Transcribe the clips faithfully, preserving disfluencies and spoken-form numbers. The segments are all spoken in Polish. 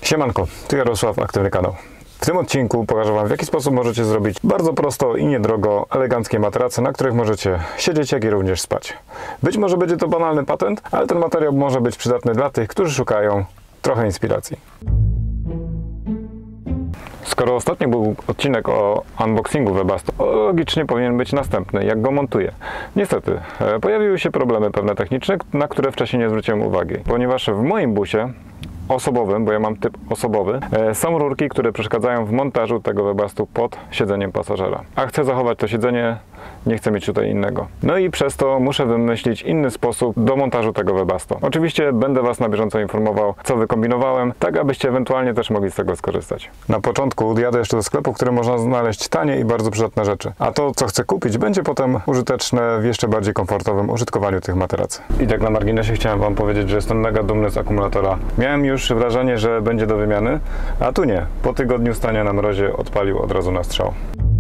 Siemanko, tu Jarosław, Aktywny Kanał. W tym odcinku pokażę Wam, w jaki sposób możecie zrobić bardzo prosto i niedrogo eleganckie materace, na których możecie siedzieć, jak i również spać. Być może będzie to banalny patent, ale ten materiał może być przydatny dla tych, którzy szukają trochę inspiracji. Skoro ostatnio był odcinek o unboxingu Webasto, logicznie powinien być następny, jak go montuję. Niestety, pojawiły się problemy pewne techniczne, na które wcześniej nie zwróciłem uwagi, ponieważ w moim busie osobowym, bo ja mam typ osobowy, są rurki, które przeszkadzają w montażu tego Webastu pod siedzeniem pasażera. A chcę zachować to siedzenie, nie chcę mieć tutaj innego. No i przez to muszę wymyślić inny sposób do montażu tego Webasto. Oczywiście będę Was na bieżąco informował, co wykombinowałem, tak abyście ewentualnie też mogli z tego skorzystać. Na początku jadę jeszcze do sklepu, w którym można znaleźć tanie i bardzo przydatne rzeczy. A to, co chcę kupić, będzie potem użyteczne w jeszcze bardziej komfortowym użytkowaniu tych materacy. I tak na marginesie chciałem Wam powiedzieć, że jestem mega dumny z akumulatora. Miałem już wrażenie, że będzie do wymiany, a tu nie. Po tygodniu stania na mrozie odpalił od razu na strzał.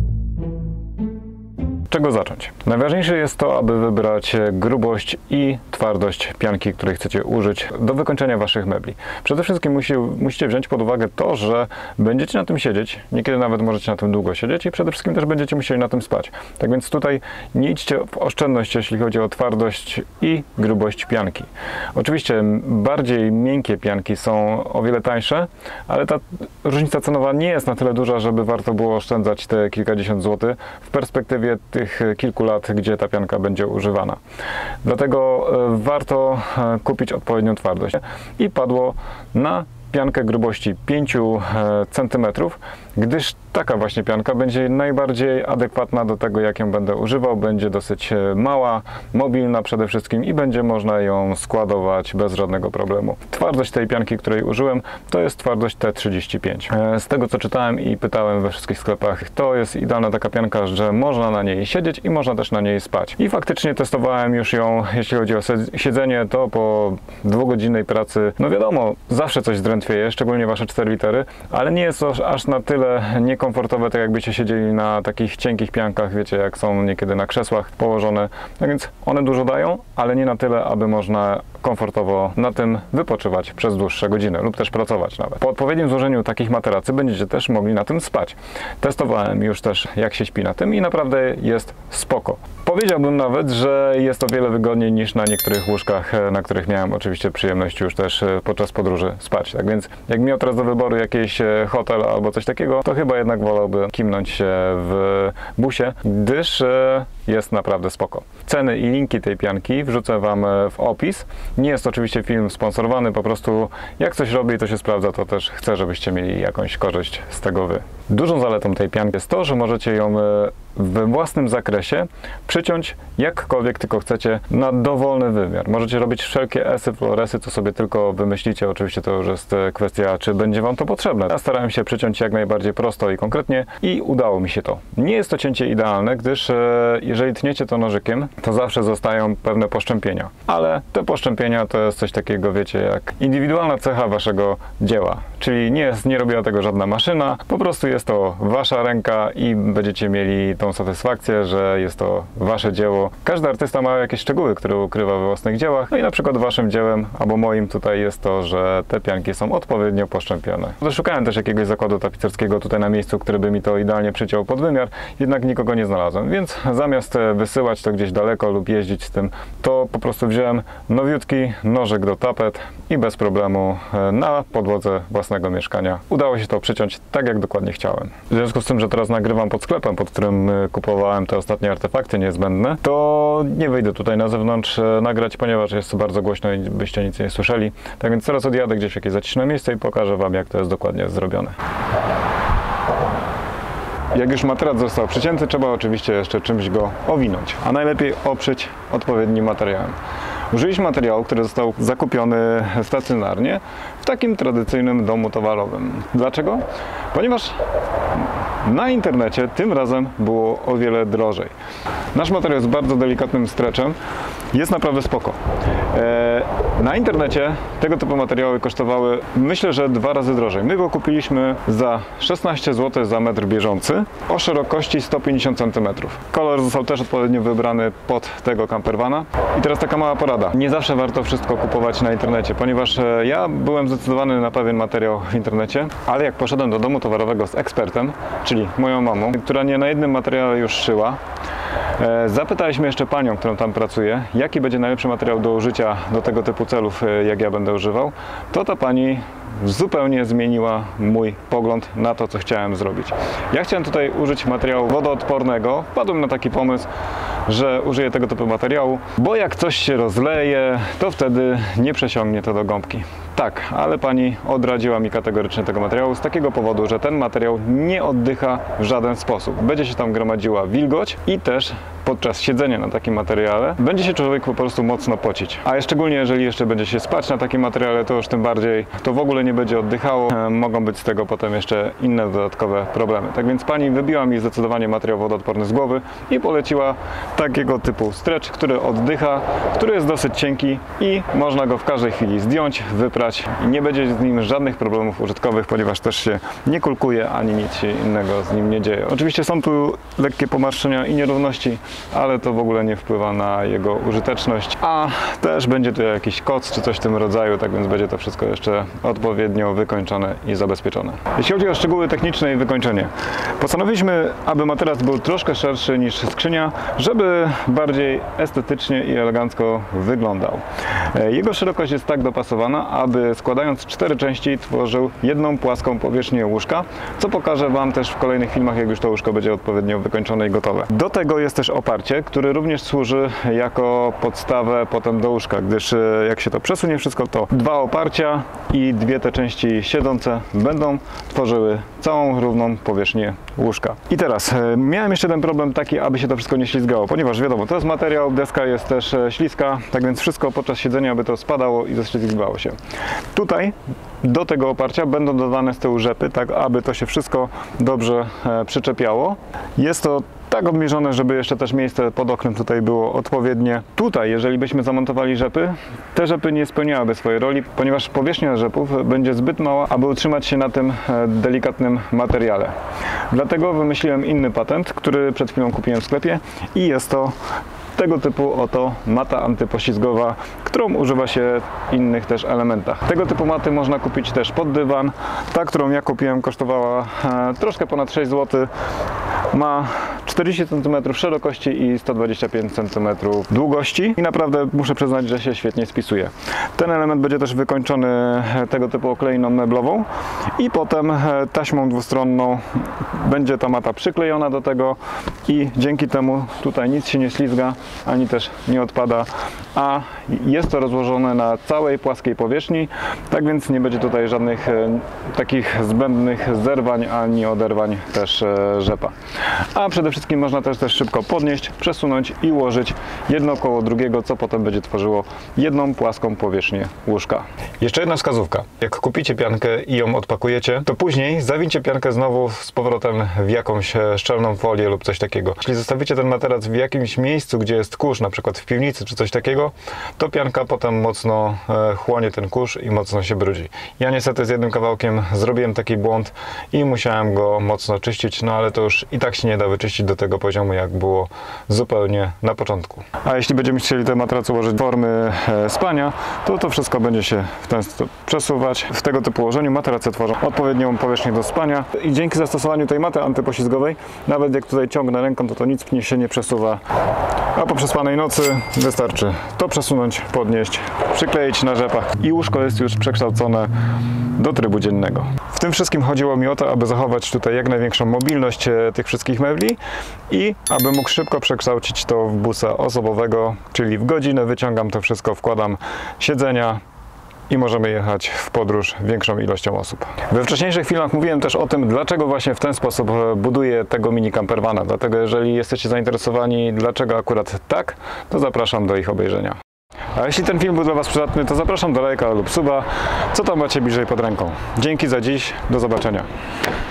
Czego zacząć? Najważniejsze jest to, aby wybrać grubość i twardość pianki, której chcecie użyć do wykończenia Waszych mebli. Przede wszystkim musi, musicie wziąć pod uwagę to, że będziecie na tym siedzieć, niekiedy nawet możecie na tym długo siedzieć i przede wszystkim też będziecie musieli na tym spać. Tak więc tutaj nie idźcie w oszczędność, jeśli chodzi o twardość i grubość pianki. Oczywiście bardziej miękkie pianki są o wiele tańsze, ale ta różnica cenowa nie jest na tyle duża, żeby warto było oszczędzać te kilkadziesiąt złotych w perspektywie tych kilku lat, gdzie ta pianka będzie używana. Dlatego warto kupić odpowiednią twardość. I padło na piankę grubości pięciu centymetrów, gdyż taka właśnie pianka będzie najbardziej adekwatna do tego, jak ją będę używał. Będzie dosyć mała, mobilna przede wszystkim i będzie można ją składować bez żadnego problemu. Twardość tej pianki, której użyłem, to jest twardość T trzydzieści pięć. Z tego, co czytałem i pytałem we wszystkich sklepach, to jest idealna taka pianka, że można na niej siedzieć i można też na niej spać. I faktycznie testowałem już ją, jeśli chodzi o siedzenie, to po dwugodzinnej pracy, no wiadomo, zawsze coś zdrętwieje, szczególnie Wasze cztery litery, ale nie jest to aż na tyle niekomfortowe, tak jakbyście siedzieli na takich cienkich piankach, wiecie, jak są niekiedy na krzesłach położone. Tak więc one dużo dają, ale nie na tyle, aby można komfortowo na tym wypoczywać przez dłuższe godziny lub też pracować nawet. Po odpowiednim złożeniu takich materacy będziecie też mogli na tym spać. Testowałem już też, jak się śpi na tym i naprawdę jest spoko. Powiedziałbym nawet, że jest o wiele wygodniej niż na niektórych łóżkach, na których miałem oczywiście przyjemność już też podczas podróży spać. Tak więc jak miał teraz do wyboru jakiś hotel albo coś takiego, to chyba jednak wolałbym kimnąć się w busie, gdyż jest naprawdę spoko. Ceny i linki tej pianki wrzucę Wam w opis. Nie jest oczywiście film sponsorowany, po prostu jak coś robi, to się sprawdza, to też chcę, żebyście mieli jakąś korzyść z tego Wy. Dużą zaletą tej pianki jest to, że możecie ją we własnym zakresie przyciąć jakkolwiek tylko chcecie na dowolny wymiar. Możecie robić wszelkie esy, floresy, co sobie tylko wymyślicie. Oczywiście to już jest kwestia, czy będzie Wam to potrzebne. Ja starałem się przyciąć jak najbardziej prosto i konkretnie i udało mi się to. Nie jest to cięcie idealne, gdyż e, jeżeli tniecie to nożykiem, to zawsze zostają pewne poszczępienia. Ale te poszczępienia to jest coś takiego, wiecie, jak indywidualna cecha Waszego dzieła. Czyli nie, jest, nie robiła tego żadna maszyna, po prostu jest to Wasza ręka i będziecie mieli tą satysfakcję, że jest to Wasze dzieło. Każdy artysta ma jakieś szczegóły, które ukrywa we własnych dziełach. No i na przykład Waszym dziełem, albo moim tutaj jest to, że te pianki są odpowiednio poszczępione. Szukałem też jakiegoś zakładu tapicerskiego tutaj na miejscu, który by mi to idealnie przyciął pod wymiar, jednak nikogo nie znalazłem, więc zamiast wysyłać to gdzieś daleko lub jeździć z tym, to po prostu wziąłem nowiutki nożyk do tapet i bez problemu na podłodze własnego mieszkania udało się to przyciąć tak, jak dokładnie chciałem. W związku z tym, że teraz nagrywam pod sklepem, pod którym kupowałem te ostatnie artefakty niezbędne, to nie wyjdę tutaj na zewnątrz nagrać, ponieważ jest to bardzo głośno i byście nic nie słyszeli. Tak więc teraz odjadę gdzieś w jakieś zaciszne miejsce i pokażę Wam, jak to jest dokładnie zrobione. Jak już materac został przycięty, trzeba oczywiście jeszcze czymś go owinąć, a najlepiej oprzeć odpowiednim materiałem. Użyliśmy materiału, który został zakupiony stacjonarnie w takim tradycyjnym domu towarowym. Dlaczego? Ponieważ Na internecie tym razem było o wiele drożej. Nasz materiał jest bardzo delikatnym stretchem, jest naprawdę spoko. Na internecie tego typu materiały kosztowały, myślę, że dwa razy drożej. My go kupiliśmy za szesnaście złotych za metr bieżący o szerokości sto pięćdziesiąt centymetrów. Kolor został też odpowiednio wybrany pod tego campervana. I teraz taka mała porada. Nie zawsze warto wszystko kupować na internecie, ponieważ ja byłem zdecydowany na pewien materiał w internecie, ale jak poszedłem do domu towarowego z ekspertem, czyli moją mamą, która nie na jednym materiale już szyła, zapytaliśmy jeszcze panią, którą tam pracuje, jaki będzie najlepszy materiał do użycia do tego typu celów, jak ja będę używał, to ta pani zupełnie zmieniła mój pogląd na to, co chciałem zrobić. Ja chciałem tutaj użyć materiału wodoodpornego. Wpadłem na taki pomysł, że użyję tego typu materiału, bo jak coś się rozleje, to wtedy nie przesiągnie to do gąbki. Tak, ale pani odradziła mi kategorycznie tego materiału z takiego powodu, że ten materiał nie oddycha w żaden sposób. Będzie się tam gromadziła wilgoć i też podczas siedzenia na takim materiale będzie się człowiek po prostu mocno pocić. A szczególnie jeżeli jeszcze będzie się spać na takim materiale, to już tym bardziej to w ogóle nie będzie oddychało. E, mogą być z tego potem jeszcze inne dodatkowe problemy. Tak więc pani wybiła mi zdecydowanie materiał wodoodporny z głowy i poleciła takiego typu stretch, który oddycha, który jest dosyć cienki i można go w każdej chwili zdjąć, wyprać i nie będzie z nim żadnych problemów użytkowych, ponieważ też się nie kulkuje ani nic się innego z nim nie dzieje. Oczywiście są tu lekkie pomarszczenia i nierówności, ale to w ogóle nie wpływa na jego użyteczność, a też będzie tu jakiś koc czy coś w tym rodzaju, tak więc będzie to wszystko jeszcze odpowiednio wykończone i zabezpieczone. Jeśli chodzi o szczegóły techniczne i wykończenie, postanowiliśmy, aby materac był troszkę szerszy niż skrzynia, żeby bardziej estetycznie i elegancko wyglądał. Jego szerokość jest tak dopasowana, aby składając cztery części tworzył jedną płaską powierzchnię łóżka, co pokażę Wam też w kolejnych filmach, jak już to łóżko będzie odpowiednio wykończone i gotowe. Do tego jest też oparcie, które również służy jako podstawę potem do łóżka, gdyż jak się to przesunie wszystko, to dwa oparcia i dwie te części siedzące będą tworzyły całą równą powierzchnię łóżka. I teraz miałem jeszcze ten problem taki, aby się to wszystko nie ślizgało, ponieważ wiadomo, to jest materiał, deska jest też śliska, tak więc wszystko podczas siedzenia by to spadało i ześlizgiwało się. Tutaj do tego oparcia będą dodawane z tyłu rzepy, tak aby to się wszystko dobrze przyczepiało. Jest to tak obmierzone, żeby jeszcze też miejsce pod oknem tutaj było odpowiednie. Tutaj, jeżeli byśmy zamontowali rzepy, te rzepy nie spełniałyby swojej roli, ponieważ powierzchnia rzepów będzie zbyt mała, aby utrzymać się na tym delikatnym materiale. Dlatego wymyśliłem inny patent, który przed chwilą kupiłem w sklepie i jest to tego typu oto mata antypoślizgowa, którą używa się w innych też elementach. Tego typu maty można kupić też pod dywan. Ta, którą ja kupiłem, kosztowała e, troszkę ponad sześć złotych. Ma czterdzieści centymetrów szerokości i sto dwadzieścia pięć centymetrów długości i naprawdę muszę przyznać, że się świetnie spisuje. Ten element będzie też wykończony tego typu okleiną meblową i potem taśmą dwustronną będzie ta mata przyklejona do tego i dzięki temu tutaj nic się nie ślizga, ani też nie odpada, a jest to rozłożone na całej płaskiej powierzchni, tak więc nie będzie tutaj żadnych e, takich zbędnych zerwań ani oderwań też e, rzepa. A przede wszystkim można też, też szybko podnieść, przesunąć i ułożyć jedno koło drugiego, co potem będzie tworzyło jedną płaską powierzchnię łóżka. Jeszcze jedna wskazówka. Jak kupicie piankę i ją odpakujecie, to później zawincie piankę znowu z powrotem w jakąś szczelną folię lub coś takiego. Jeśli zostawicie ten materac w jakimś miejscu, gdzie jest kurz, na przykład w piwnicy czy coś takiego, to pianka potem mocno e, chłonie ten kurz i mocno się brudzi. Ja niestety z jednym kawałkiem zrobiłem taki błąd i musiałem go mocno czyścić, no ale to już i tak się nie da wyczyścić do tego poziomu, jak było zupełnie na początku. A jeśli będziemy chcieli te materace ułożyć w formy e, spania, to to wszystko będzie się w ten sposób przesuwać. W tego typu ułożeniu materace tworzą odpowiednią powierzchnię do spania i dzięki zastosowaniu tej maty antypoślizgowej, nawet jak tutaj ciągnę ręką, to to nic się nie przesuwa. A po przespanej nocy wystarczy to przesunąć, podnieść, przykleić na rzepach i łóżko jest już przekształcone do trybu dziennego. W tym wszystkim chodziło mi o to, aby zachować tutaj jak największą mobilność tych wszystkich mebli i aby mógł szybko przekształcić to w busa osobowego, czyli w godzinę wyciągam to wszystko, wkładam siedzenia i możemy jechać w podróż większą ilością osób. We wcześniejszych filmach mówiłem też o tym, dlaczego właśnie w ten sposób buduję tego mini campervana. Dlatego jeżeli jesteście zainteresowani, dlaczego akurat tak, to zapraszam do ich obejrzenia. A jeśli ten film był dla Was przydatny, to zapraszam do lajka lub suba, co tam macie bliżej pod ręką. Dzięki za dziś, do zobaczenia.